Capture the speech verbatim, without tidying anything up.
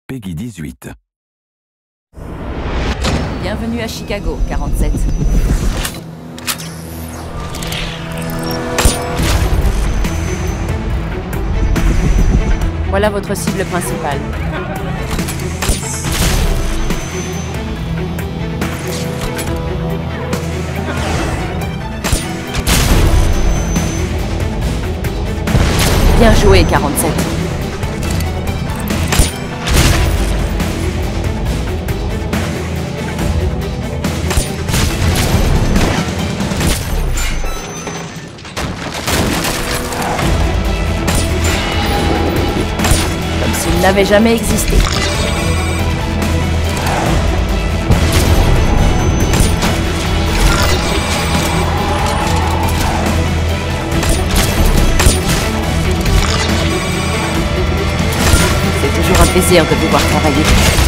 Peggy dix-huit. Bienvenue à Chicago, quarante-sept. Voilà votre cible principale. Bien joué, quarante-sept. Comme s'il n'avait jamais existé. C'est toujours un plaisir de vous voir travailler.